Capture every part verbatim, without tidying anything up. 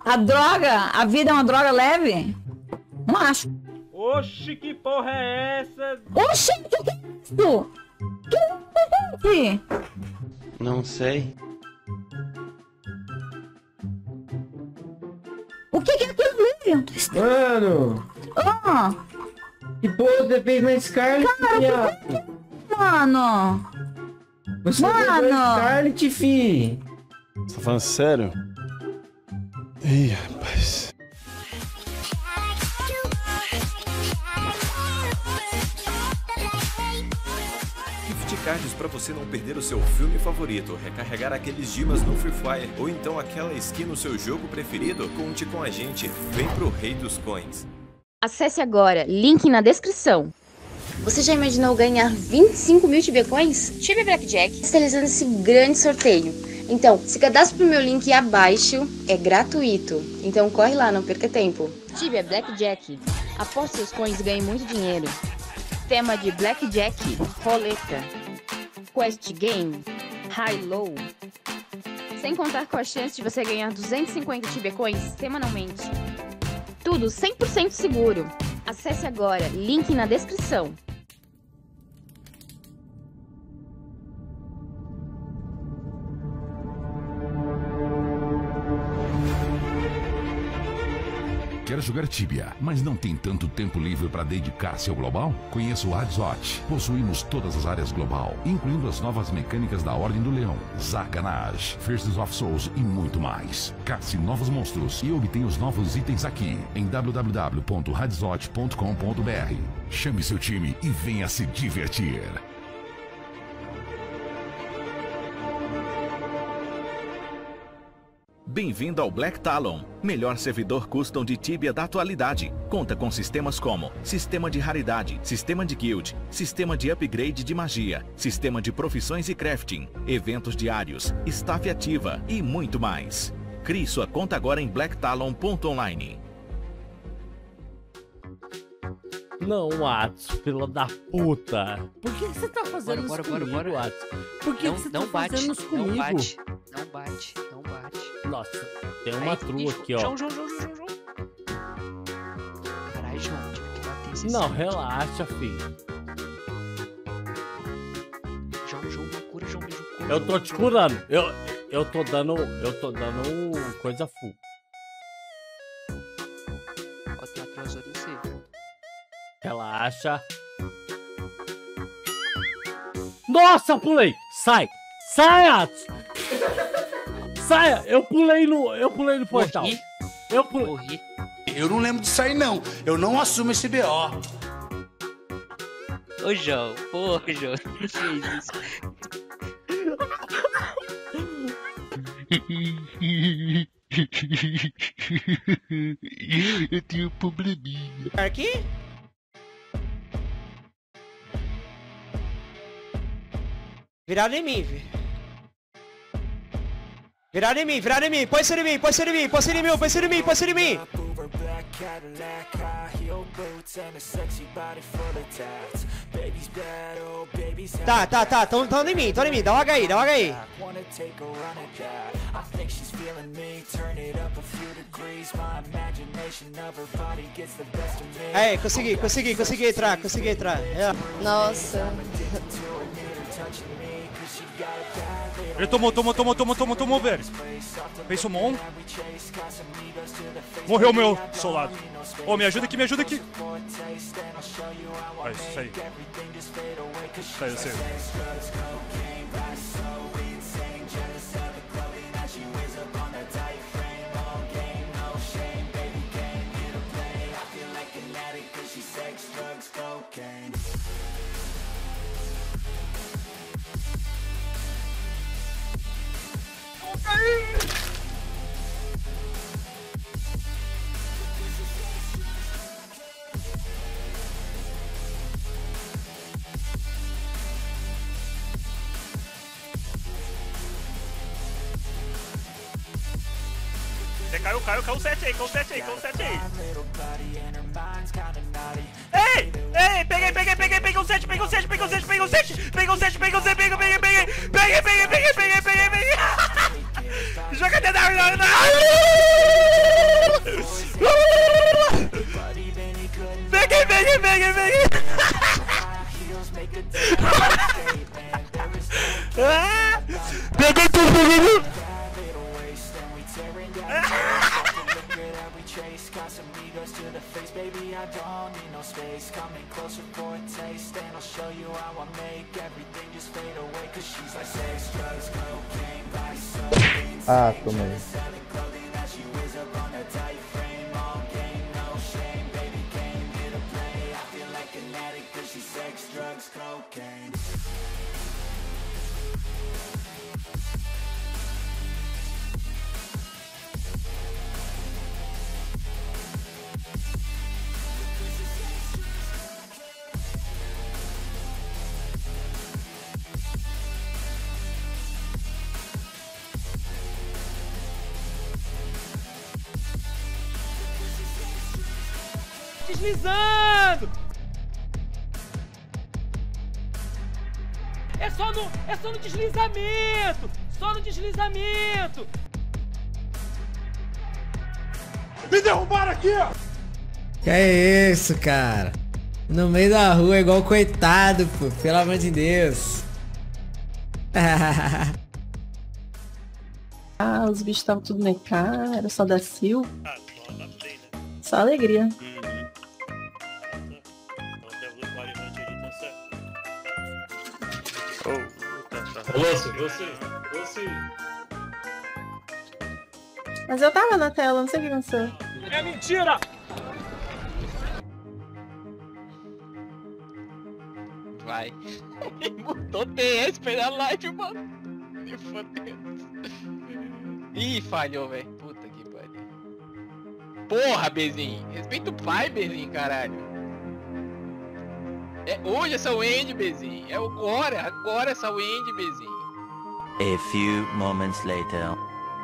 A droga, a vida é uma droga leve? Não acho. Oxi, que porra é essa? Oxi, o que é isso? O que é isso? Não sei. O que é aquilo ali? Mano! Ah, Que porra você fez na Scarlet, Cara, viado? mano. Você Mano! fez na Scarlet, fi! Você tá falando sério? Ih, rapaz. Gift cards para você não perder o seu filme favorito, recarregar aqueles dimas no Free Fire ou então aquela skin no seu jogo preferido, conte com a gente. Vem pro Rei dos Coins. Acesse agora, link na descrição. Você já imaginou ganhar vinte e cinco mil Tibia Coins? Tibia Blackjack está realizando esse grande sorteio. Então, se cadastre pro meu link abaixo, é gratuito. Então corre lá, não perca tempo. Tibia Blackjack. Aposte seus coins e ganhe muito dinheiro. Tema de Blackjack, roleta, Quest Game, High Low. Sem contar com a chance de você ganhar duzentos e cinquenta Tibia Coins semanalmente. Tudo cem por cento seguro. Acesse agora, link na descrição. Quer jogar Tibia, mas não tem tanto tempo livre para dedicar-se ao global? Conheça o Hadzot. Possuímos todas as áreas global, incluindo as novas mecânicas da Ordem do Leão, Zaganage, Firsts of Souls e muito mais. Caça novos monstros e obtenha os novos itens aqui em w w w ponto hadzot ponto com ponto b r. Chame seu time e venha se divertir. Bem-vindo ao Black Talon, melhor servidor custom de Tibia da atualidade. Conta com sistemas como sistema de raridade, sistema de guild, sistema de upgrade de magia, sistema de profissões e crafting, eventos diários, staff ativa e muito mais. Crie sua conta agora em black talon ponto online. Não, Watts, filho da puta. Por que você tá fazendo bora, isso bora, comigo, bora, bora. Watts? Por que não, você não tá bate, fazendo isso comigo? Não bate, não bate, não bate. Nossa, tem uma Aí, trua bicho, aqui, ó. João, João, João, João, João. Caralho, João, tive que bater esse Não, sangue. relaxa, filho. João, João, uma cura, João, beijo, cura. Eu tô te curando. Eu, eu tô dando, eu tô dando coisa full. Ó, tem atrasou de você. Relaxa. Nossa, pulei! Sai! Sai, Atos! Saia! Eu pulei no, eu pulei no portal. Morri. Eu pulei. Morri. Eu não lembro disso aí, não. Eu não assumo esse B O. Ô, João, porra, João, que fez isso? Eu tenho um probleminha. Aqui? Virado em mim, velho. Virado em mim, virado em mim. Põe isso em mim, põe isso em mim, põe isso em mim, põe isso em mim, põe isso em mim. Tá, tá, tá. Tão, tão em mim, tão em mim. Dá um H aí, dá um H aí. Aí, consegui, consegui, consegui entrar, consegui entrar. É. Nossa. Ele tomou, tomou, tomou, tomou, tomou, tomou, velho. Fez sumon. Morreu meu solado. Ô, oh, me ajuda aqui, me ajuda aqui. Vai, isso aí. Sai, eu sei. Caiu, caiu, caiu o sete aí, caiu o sete aí, caiu o sete aí. Ei, ei, peguei, peguei, peguei, peguei o sete, peguei o sete, peguei o sete, peguei o sete, peguei o sete, peguei o sete, peguei, peguei, peguei, peguei, peguei, peguei, peguei, peguei, peguei. Joga D W, não, não. Ah, tomei. Deslizando! É só no, é só no deslizamento! Só no deslizamento! Me derrubaram aqui, ó! Que é isso, cara? No meio da rua, igual coitado, pô. Pelo amor de Deus. Ah, os bichos estavam tudo na cara, só da Sil. Só alegria. Você, você, você. Mas eu tava na tela, não sei o que aconteceu. É mentira! Vai. Mudou T S pela live, mano. Me fodeu. Ih, falhou, velho. Puta que pariu. Porra, Bezinho. Respeita o pai, Bezinho, caralho. É hoje essa Wendy, Bezinho. É agora, agora essa Wendy, Bezinho. A few moments later.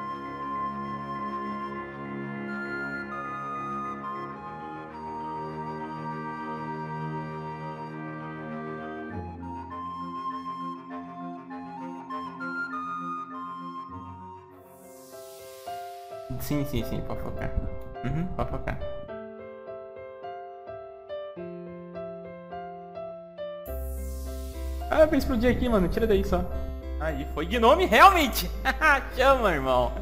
Sim, sim, sim, pode focar. Uhum, pode focar. Ah, pra explodir aqui, mano. Tira daí só. Aí, foi Gnome realmente. Chama, irmão.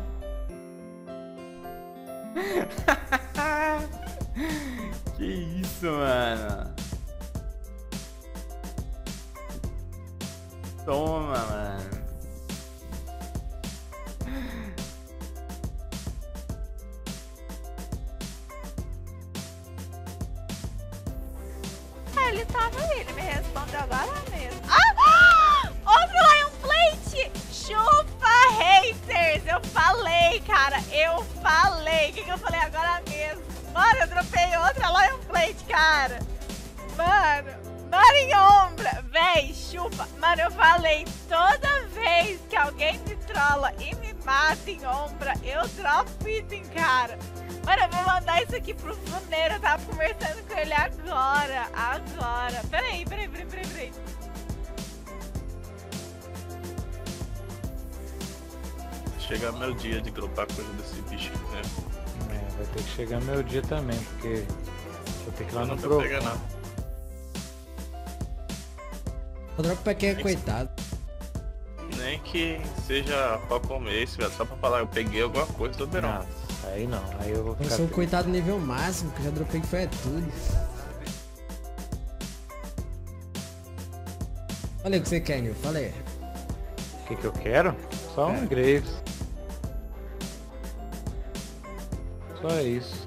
Que isso, mano. Toma, mano. Ele tava aí, ele me respondeu agora mesmo. Ah! Outro Lion Plate! Chupa, haters! Eu falei, cara, eu falei. O que, que eu falei agora mesmo? Mano, eu dropei outra Lion Plate, cara. Mano, mano em ombra. Véi, chupa. Mano, eu falei, toda vez que alguém me trola e me mata em ombra, eu dropo item, cara. Mano, eu vou mandar isso aqui pro funeiro. Eu tava conversando com ele agora. Agora. Peraí, peraí, peraí, peraí, peraí. Chegar meu dia de dropar coisa desse bicho, né? É, vai ter que chegar meu dia também, porque vou ter que ir lá Eu no não pro. vou pegar nada. O drop pra quem é coitado. Nem que seja pra comer, velho. Só pra falar, eu peguei alguma coisa do verão. Aí não, aí eu vou Eu ficar. sou o coitado nível máximo, que eu já dropei que foi tudo. Falei o que você quer, Nil, falei. O que que eu quero? Só um É. Graves. Só isso.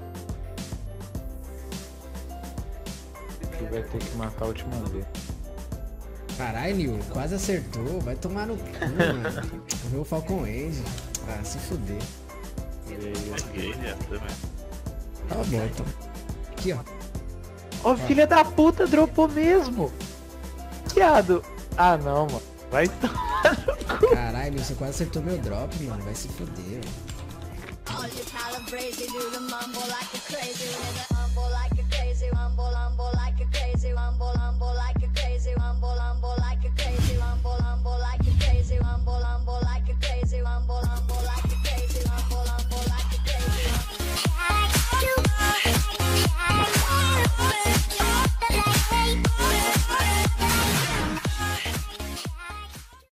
Tu vai ter que matar a última vez. Caralho, Nil, quase acertou. Vai tomar no cu, mano. Viu o Falcon Age. Ah, se fuder. Peguei, né? Também. Tá bom, então. Aqui, ó. Ô, filha da puta, dropou mesmo. Viado. Ah, não, mano. Vai tomar no cu. Caralho, você quase acertou meu drop, mano. Vai se fuder, velho.